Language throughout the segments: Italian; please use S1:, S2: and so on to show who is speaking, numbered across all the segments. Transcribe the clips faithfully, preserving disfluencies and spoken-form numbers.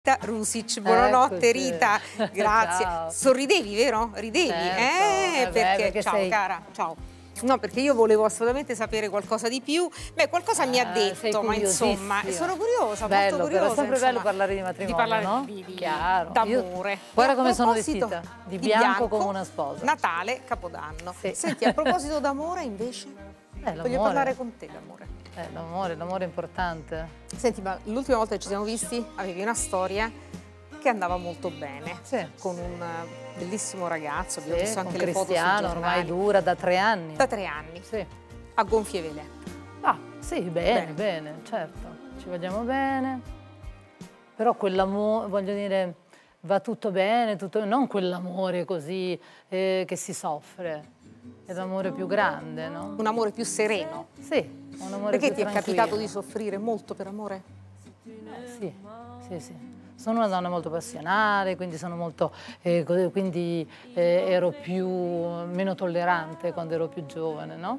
S1: Rita Rusic, buonanotte
S2: Eccoci.
S1: Rita, grazie.
S2: Ciao.
S1: Sorridevi, vero? Ridevi?
S2: Certo.
S1: Eh,
S2: Eh beh,
S1: perché,
S2: perché
S1: ciao
S2: sei-
S1: cara, ciao. No, perché io volevo assolutamente sapere qualcosa di più. Beh, qualcosa mi ha
S2: Eh, sei
S1: detto, ma insomma,
S2: curiosissima.
S1: sono curiosa,
S2: Bello,
S1: molto
S2: però
S1: curiosa.
S2: è sempre
S1: insomma,
S2: bello parlare di matrimonio,
S1: parlare
S2: no?
S1: di, di-
S2: Chiaro.
S1: d'amore.
S2: Io- Guarda
S1: E a
S2: come sono
S1: proposito
S2: vestita, di bianco come una sposa.
S1: Natale, Capodanno.
S2: Sì.
S1: Senti, a proposito d'amore invece,
S2: Eh,
S1: voglio
S2: l'amore.
S1: parlare con te d'amore.
S2: Eh, l'amore, l'amore è importante.
S1: Senti, ma l'ultima volta che ci siamo visti avevi una storia che andava molto bene,
S2: Sì.
S1: con un eh, bellissimo ragazzo, abbiamo
S2: Sì,
S1: visto anche
S2: con
S1: le foto sui
S2: Cristiano, ormai
S1: giornali.
S2: dura da tre anni.
S1: Da tre anni,
S2: Sì.
S1: a gonfie vele.
S2: Ah, sì, bene,
S1: Bene.
S2: bene, certo. Ci vogliamo bene. Però quell'amore, voglio dire, va tutto bene, tutto, non quell'amore così eh, che si soffre. È l'amore più grande, no?
S1: Un amore più sereno.
S2: Sì, un amore
S1: Perché
S2: più
S1: ti è
S2: tranquillo.
S1: capitato di soffrire molto per amore?
S2: Eh, sì, sì, sì. Sono una donna molto passionale, quindi, sono molto, eh, co- quindi eh, ero più, meno tollerante quando ero più giovane, no?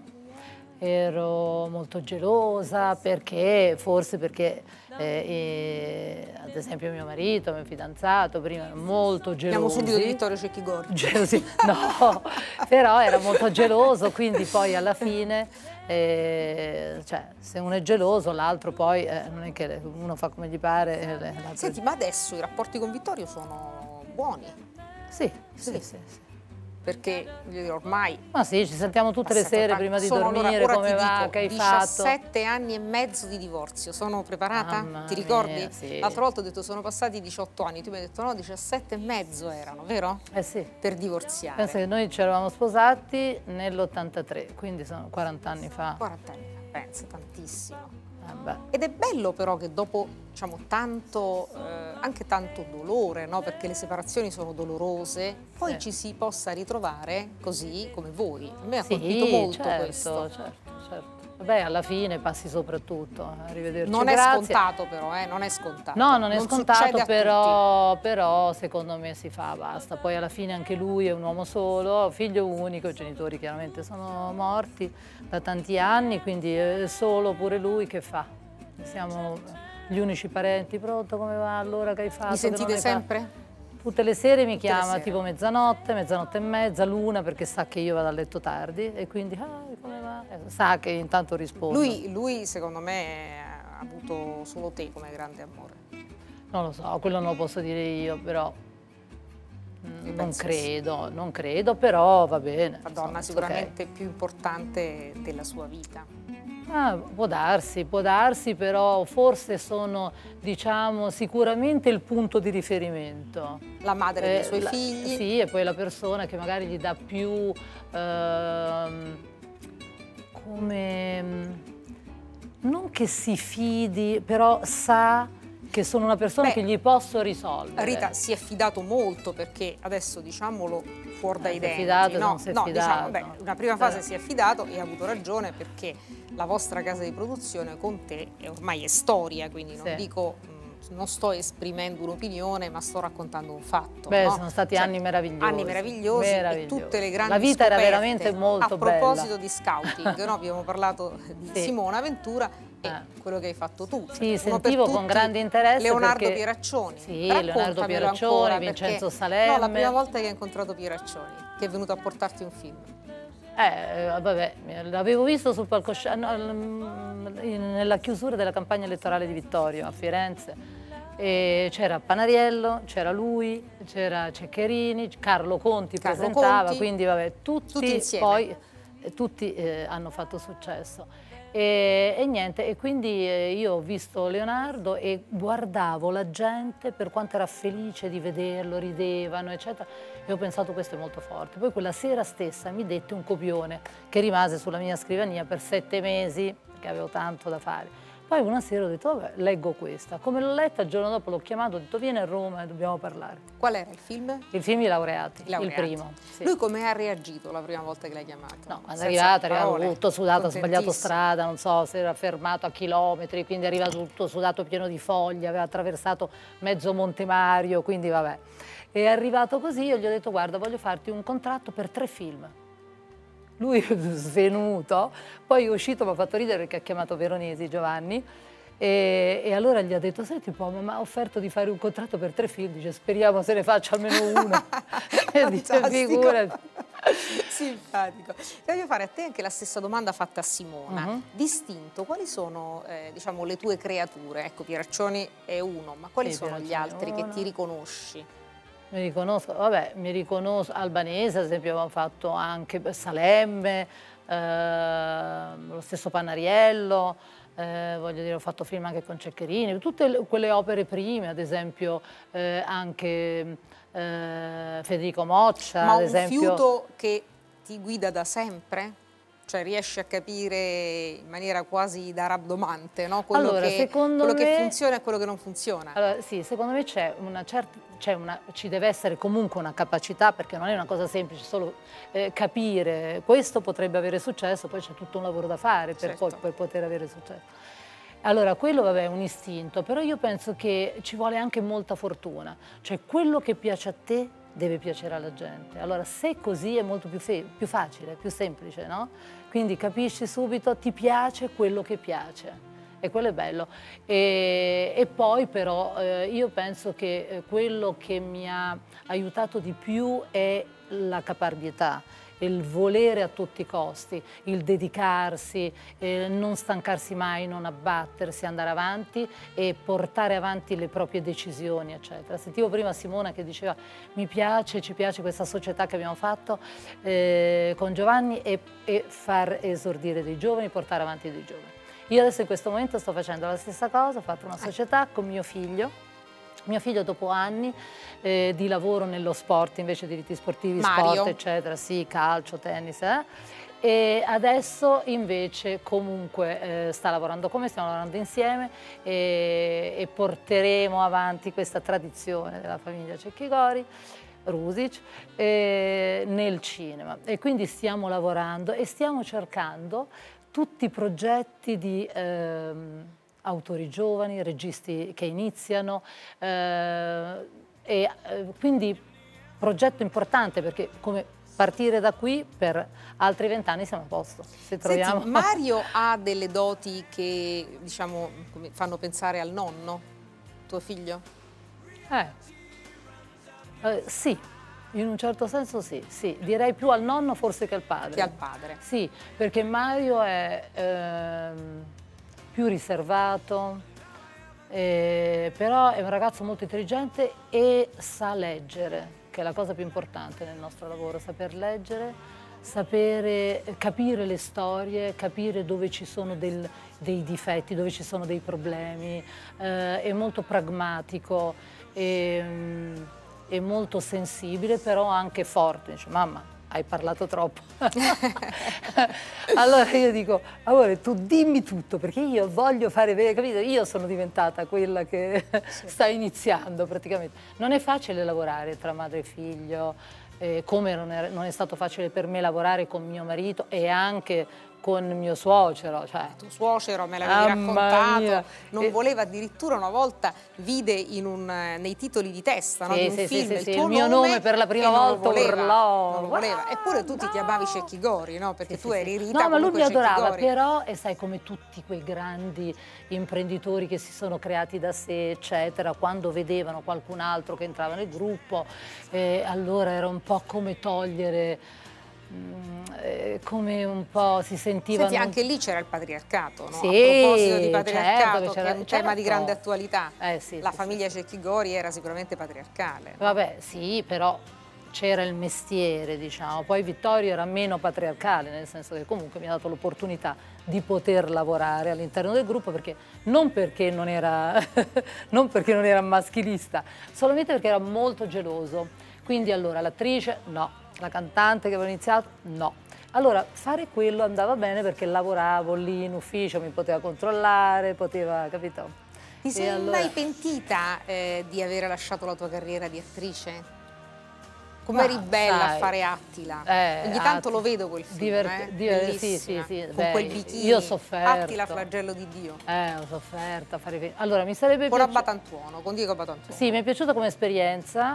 S2: Ero molto gelosa perché, forse perché, eh, eh, ad esempio mio marito, mio fidanzato, prima era molto geloso.
S1: Parliamo subito di Vittorio Cecchi Gori.
S2: Gelosi, no, però era molto geloso, quindi poi alla fine, eh, cioè, se uno è geloso, l'altro poi eh, non è che uno fa come gli pare. eh, l'altro-
S1: Senti, ma adesso i rapporti con Vittorio sono buoni,
S2: Sì, sì,
S1: Sì.
S2: sì, sì.
S1: perché voglio dire, ormai
S2: Ma sì, ci sentiamo tutte le
S1: passati
S2: sere
S1: tanti-
S2: prima di
S1: sono allora-
S2: dormire,
S1: ora
S2: come
S1: ti
S2: va,
S1: dico,
S2: che hai fatto.
S1: diciassette anni e mezzo di divorzio, sono preparata?
S2: Mamma
S1: Ti ricordi?
S2: mia, sì.
S1: L'altra volta ho detto sono passati diciotto anni, tu mi hai detto no, diciassette e mezzo erano, vero?
S2: Eh sì.
S1: Per divorziare.
S2: Pensa che noi ci eravamo sposati nell'ottantatré, quindi sono quaranta anni fa.
S1: quaranta anni fa, pensa, tantissimo.
S2: Eh beh.
S1: Ed è bello però che dopo, diciamo, tanto, eh, anche tanto dolore, no? Perché le separazioni sono dolorose, poi
S2: Sì.
S1: ci si possa ritrovare così come voi. A me ha
S2: Sì,
S1: colpito molto
S2: certo,
S1: questo.
S2: certo, certo. Vabbè, alla fine passi soprattutto. Arrivederci,
S1: Non è
S2: grazie.
S1: scontato però, eh? Non è scontato.
S2: No, non è
S1: succede
S2: scontato,
S1: a
S2: però, però secondo me si fa, basta. Poi alla fine anche lui è un uomo solo, figlio unico, i genitori chiaramente sono morti da tanti anni, quindi è solo pure lui, che fa? Siamo gli unici parenti. Pronto, come va allora, che hai fatto?
S1: tutti. Mi
S2: che non
S1: sentite
S2: hai fatto?
S1: sempre?
S2: Tutte le sere mi
S1: Tutte le
S2: chiama
S1: sere.
S2: tipo mezzanotte, mezzanotte e mezza, l'una, perché sa che io vado a letto tardi e quindi ah, come va? Eh, sa che intanto rispondo.
S1: Lui, lui, secondo me, ha avuto solo te come grande amore.
S2: Non lo so, quello non lo posso dire io, però mm,
S1: Io
S2: non
S1: penso
S2: credo, non credo, però va bene.
S1: La donna
S2: insomma,
S1: sicuramente più importante della sua vita.
S2: ok. Ah, può darsi, può darsi, però forse sono, diciamo, sicuramente il punto di riferimento.
S1: La madre dei
S2: Eh,
S1: suoi
S2: la-
S1: figli.
S2: Sì, e poi la persona che magari gli dà più, ehm, come, non che si fidi, però sa che sono una persona
S1: Beh,
S2: che gli posso risolvere.
S1: Rita si è fidato molto perché adesso diciamolo fuori dai
S2: si è
S1: denti.
S2: fidato,
S1: no,
S2: non si è
S1: no, diciamo,
S2: fidato.
S1: beh, una prima fase
S2: Però-
S1: si è fidato e ha avuto ragione perché la vostra casa di produzione con te è ormai è storia, quindi non
S2: Sì.
S1: dico, mh, non sto esprimendo un'opinione, ma sto raccontando un fatto.
S2: Beh,
S1: no?
S2: sono stati
S1: Cioè,
S2: anni meravigliosi.
S1: Anni meravigliosi,
S2: meravigliosi.
S1: e tutte le grandi
S2: La vita era
S1: scoperte.
S2: veramente molto
S1: A
S2: bella.
S1: proposito di scouting, no? Abbiamo parlato di
S2: Sì.
S1: Simona Ventura e
S2: Eh.
S1: quello che hai fatto tu.
S2: Sì,
S1: Uno
S2: sentivo
S1: per
S2: con
S1: tutti,
S2: grande interesse
S1: Leonardo
S2: perché-
S1: Pieraccioni.
S2: Sì, Leonardo
S1: Raccontamelo
S2: Pieraccioni,
S1: ancora,
S2: Vincenzo
S1: perché-
S2: Salemme.
S1: No, la prima volta che hai incontrato Pieraccioni, che è venuto a portarti un film.
S2: Eh, vabbè, l'avevo visto sul palcoscenico, no, nella chiusura della campagna elettorale di Vittorio a Firenze. E c'era Panariello, c'era lui, c'era Ceccherini, Carlo Conti
S1: Carlo
S2: presentava,
S1: Conti,
S2: quindi vabbè, tutti,
S1: tutti insieme.
S2: poi eh, tutti eh, hanno fatto successo. E, e niente, e quindi eh, io ho visto Leonardo e guardavo la gente per quanto era felice di vederlo, ridevano, eccetera, e ho pensato questo è molto forte. Poi quella sera stessa mi dette un copione che rimase sulla mia scrivania per sette mesi, perché avevo tanto da fare. Poi una sera ho detto, vabbè, leggo questa. Come l'ho letta, il giorno dopo l'ho chiamato, ho detto, vieni a Roma e dobbiamo parlare.
S1: Qual era il film?
S2: Il film I Laureati,
S1: I Laureati.
S2: il primo. Sì.
S1: Lui come ha reagito la prima volta che l'hai chiamato?
S2: No, quando è
S1: Senza
S2: arrivato, è arrivato
S1: parole,
S2: tutto sudato, ha sbagliato
S1: contentissimo.
S2: strada, non so, si era fermato a chilometri, quindi è arrivato tutto sudato pieno di foglie, aveva attraversato mezzo Monte Mario, quindi vabbè. È arrivato così, io gli ho detto, guarda, voglio farti un contratto per tre film. Lui svenuto, poi è uscito, mi ha fatto ridere perché ha chiamato Veronesi, Giovanni, E, e allora gli ha detto, senti un po', ma ha offerto di fare un contratto per tre film, dice speriamo se ne faccia almeno uno. E dice figurati.
S1: Simpatico. Voglio fare a te anche la stessa domanda fatta a Simona.
S2: Uh-huh.
S1: Distinto, quali sono eh, diciamo, le tue creature? Ecco, Pieraccioni è uno, ma quali
S2: sì,
S1: sono
S2: Pieraccioni
S1: gli altri che
S2: uno.
S1: ti riconosci?
S2: Mi riconosco, vabbè, mi riconosco, Albanese ad esempio abbiamo fatto anche Salemme, eh, lo stesso Panariello, eh, voglio dire ho fatto film anche con Ceccherini, tutte le, quelle opere prime, ad esempio eh, anche eh, Federico Moccia.
S1: Ma
S2: ad
S1: un
S2: esempio...
S1: fiuto che ti guida da sempre? Cioè riesci a capire in maniera quasi da rabdomante, no? Quello,
S2: allora,
S1: che, quello
S2: me...
S1: che funziona e quello che non funziona.
S2: Allora, sì, secondo me c'è una certa, c'è una, ci deve essere comunque una capacità, perché non è una cosa semplice, solo eh, capire questo potrebbe avere successo, poi c'è tutto un lavoro da fare per,
S1: Certo.
S2: poi, per poter avere successo. Allora, quello vabbè è un istinto, però io penso che ci vuole anche molta fortuna, cioè quello che piace a te deve piacere alla gente. Allora, se così è molto più, più facile, più semplice, no? Quindi capisci subito, ti piace quello che piace. E quello è bello. E, e poi però eh, io penso che eh, quello che mi ha aiutato di più è la caparbietà, il volere a tutti i costi, il dedicarsi, eh, non stancarsi mai, non abbattersi, andare avanti e portare avanti le proprie decisioni, eccetera. Sentivo prima Simona che diceva mi piace, ci piace questa società che abbiamo fatto eh, con Giovanni e, e far esordire dei giovani, portare avanti dei giovani. Io adesso in questo momento sto facendo la stessa cosa, ho fatto una società con mio figlio, mio figlio dopo anni eh, di lavoro nello sport, invece di diritti sportivi,
S1: Mario.
S2: sport eccetera, sì, calcio, tennis, eh? E adesso invece comunque eh, sta lavorando con me, stiamo lavorando insieme e, e porteremo avanti questa tradizione della famiglia Cecchigori, Rusic, eh, nel cinema e quindi stiamo lavorando e stiamo cercando tutti i progetti di ehm, autori giovani, registi che iniziano eh, e eh, quindi progetto importante perché come partire da qui per altri vent'anni siamo a posto. Se troviamo...
S1: Senti, Mario ha delle doti che diciamo fanno pensare al nonno, tuo figlio?
S2: Eh, eh sì. In un certo senso sì, sì, direi più al nonno forse che al padre.
S1: Che al padre.
S2: Sì, perché Mario è ehm, più riservato, eh, però è un ragazzo molto intelligente e sa leggere, che è la cosa più importante nel nostro lavoro, saper leggere, sapere capire le storie, capire dove ci sono del, dei difetti, dove ci sono dei problemi, eh, è molto pragmatico. E, è molto sensibile, però anche forte. Dice, mamma, hai parlato troppo. Allora io dico, amore, tu dimmi tutto, perché io voglio fare vedere, capito? Io sono diventata quella che sì. sta iniziando praticamente. Non è facile lavorare tra madre e figlio, eh, come non è, non è stato facile per me lavorare con mio marito e anche con mio suocero. Cioè,
S1: tuo suocero me l'avevi raccontato,
S2: mia.
S1: non
S2: e...
S1: voleva addirittura una volta, vide in un, nei titoli di testa
S2: sì,
S1: no, di un
S2: sì,
S1: film
S2: sì,
S1: il
S2: sì,
S1: tuo
S2: il mio
S1: nome,
S2: nome per la prima volta
S1: voleva,
S2: urlò.
S1: non lo voleva. Eppure tu
S2: no.
S1: ti chiamavi Cecchigori, no? Perché
S2: sì,
S1: tu
S2: sì,
S1: eri
S2: sì.
S1: Rita.
S2: No, ma lui mi adorava,
S1: Cecchigori.
S2: però, e sai come tutti quei grandi imprenditori che si sono creati da sé, eccetera, quando vedevano qualcun altro che entrava nel gruppo, eh, allora era un po' come togliere... come un po' si sentivano...
S1: Senti, anche lì c'era il patriarcato, no?
S2: Sì,
S1: a proposito di patriarcato,
S2: certo,
S1: che è un
S2: certo.
S1: tema di grande attualità,
S2: eh, sì,
S1: la
S2: sì,
S1: famiglia
S2: sì,
S1: Cecchigori era sicuramente patriarcale. No?
S2: Vabbè, sì, però c'era il mestiere, diciamo, poi Vittorio era meno patriarcale, nel senso che comunque mi ha dato l'opportunità di poter lavorare all'interno del gruppo, perché non perché non era, non perché non era maschilista, solamente perché era molto geloso. Quindi allora l'attrice no, la cantante che avevo iniziato no. Allora fare quello andava bene perché lavoravo lì in ufficio, mi poteva controllare, poteva, capito?
S1: Ti sei
S2: allora...
S1: mai pentita eh, di aver lasciato la tua carriera di attrice? Come eri bella sai, a fare Attila.
S2: Eh,
S1: Ogni tanto
S2: Attila.
S1: lo vedo quel film,
S2: Divert
S1: eh?
S2: Diver sì, sì, sì.
S1: Con
S2: Beh,
S1: quel bikini.
S2: Io ho sofferto.
S1: Attila, flagello di Dio.
S2: Eh, ho sofferto a fare... Allora, mi sarebbe
S1: con
S2: piaciuto...
S1: Batantuono, con Diego Batantuono.
S2: Sì, mi è piaciuta come esperienza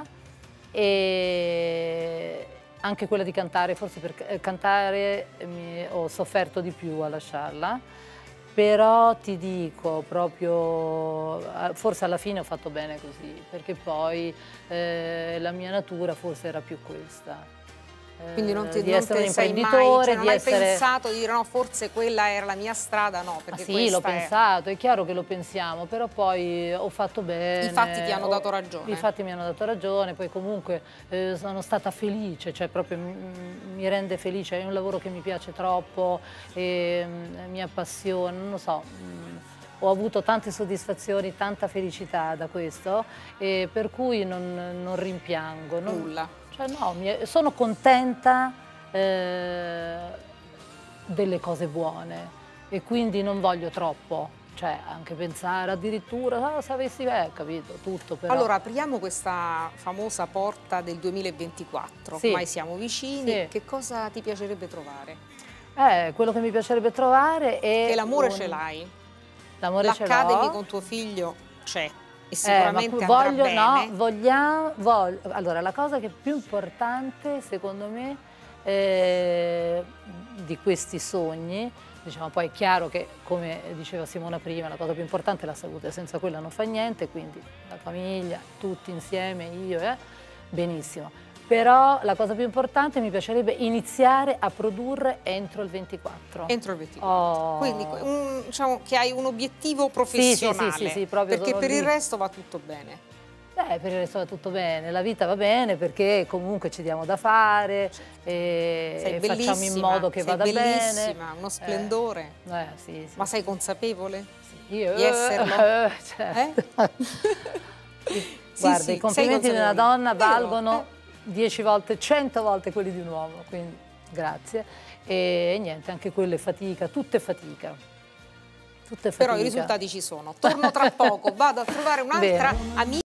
S2: e anche quella di cantare, forse per cantare mi... ho sofferto di più a lasciarla. Però ti dico proprio, forse alla fine ho fatto bene così, perché poi eh, la mia natura forse era più questa.
S1: Quindi non ti,
S2: di
S1: non
S2: essere
S1: te
S2: un
S1: sei mai,
S2: imprenditore,
S1: cioè non
S2: di
S1: hai
S2: essere...
S1: pensato di dire no, forse quella era la mia strada, no, perché
S2: ah, sì, l'ho
S1: questa è...
S2: pensato, è chiaro che l'ho pensato, però poi ho fatto bene.
S1: I fatti ti hanno
S2: ho,
S1: dato ragione.
S2: I fatti mi hanno dato ragione, poi comunque eh, sono stata felice, cioè proprio mi, mi rende felice, è un lavoro che mi piace troppo, e, mm, mi appassiona, non lo so. Mm, ho avuto tante soddisfazioni, tanta felicità da questo, e per cui non, non rimpiango. Non,
S1: Nulla.
S2: Cioè no, mi, sono contenta eh, delle cose buone e quindi non voglio troppo, cioè anche pensare addirittura, ah, se avessi, eh, capito, tutto però.
S1: Allora apriamo questa famosa porta del duemilaventiquattro,
S2: Sì.
S1: ormai siamo vicini,
S2: Sì.
S1: Che cosa ti piacerebbe trovare?
S2: Eh, quello che mi piacerebbe trovare è...
S1: Che l'amore
S2: un...
S1: ce l'hai,
S2: L'amore ce l'ho.
S1: l'Academy con tuo figlio c'è. E
S2: Eh,
S1: sicuramente
S2: ma
S1: andrà
S2: voglio,
S1: bene.
S2: no, vogliamo, voglio, allora la cosa che è più importante secondo me eh, di questi sogni, diciamo, poi è chiaro che come diceva Simona prima la cosa più importante è la salute, senza quella non fa niente, quindi la famiglia, tutti insieme, io, eh, benissimo. Però la cosa più importante mi piacerebbe iniziare a produrre entro il ventiquattro.
S1: Entro il ventiquattro.
S2: Oh.
S1: Quindi un, diciamo che hai un obiettivo professionale.
S2: Sì, sì, sì, sì, proprio
S1: perché per
S2: lì.
S1: il resto va tutto bene.
S2: Beh, per il resto va tutto bene, la vita va bene perché comunque ci diamo da fare, certo. e,
S1: sei
S2: e facciamo in modo che
S1: sei
S2: vada bene.
S1: Bellissima, uno splendore.
S2: Eh, eh, sì, sì,
S1: Ma
S2: sì.
S1: sei consapevole
S2: Sì, io,
S1: di esserlo?
S2: Eh, certo.
S1: Eh?
S2: Guarda,
S1: sì,
S2: i complimenti di una donna
S1: Vero,
S2: valgono
S1: eh.
S2: dieci volte, cento volte quelli di un uomo, quindi grazie. E, e niente, anche quello è fatica, tutto è fatica. Tutto è fatica.
S1: Però i risultati ci sono. Torno tra poco, vado a trovare un'altra amica.